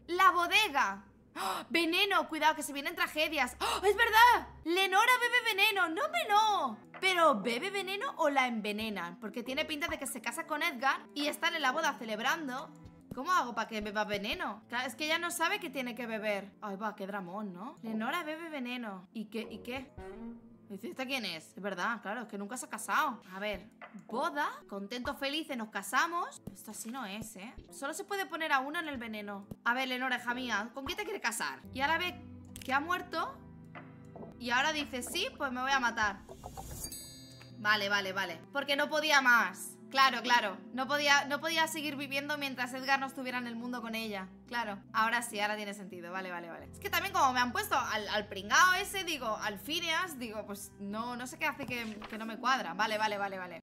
La bodega. ¡Oh! Veneno, cuidado que se vienen tragedias. ¡Oh! ¡Es verdad! Lenora bebe veneno. No. Pero ¿bebe veneno o la envenenan? Porque tiene pinta de que se casa con Edgar y están en la boda celebrando. ¿Cómo hago para que beba veneno? Claro, es que ella no sabe que tiene que beber. Ay, va, qué dramón, ¿no? Lenora bebe veneno. ¿Y qué? ¿Y qué? Dice, ¿esta quién es? Es verdad, claro, es que nunca se ha casado. A ver, boda, contentos, felices, nos casamos. Esto así no es, ¿eh? Solo se puede poner a uno en el veneno. A ver, Lenora, hija mía, ¿con quién te quieres casar? Y ahora ve que ha muerto. Y ahora dice, sí, pues me voy a matar. Vale. Porque no podía más. Claro. No podía seguir viviendo mientras Edgar no estuviera en el mundo con ella. Claro. Ahora sí, ahora tiene sentido. Vale. Es que también como me han puesto al pringao ese, digo, al Phineas, digo, pues no sé qué hace que no me cuadra. Vale.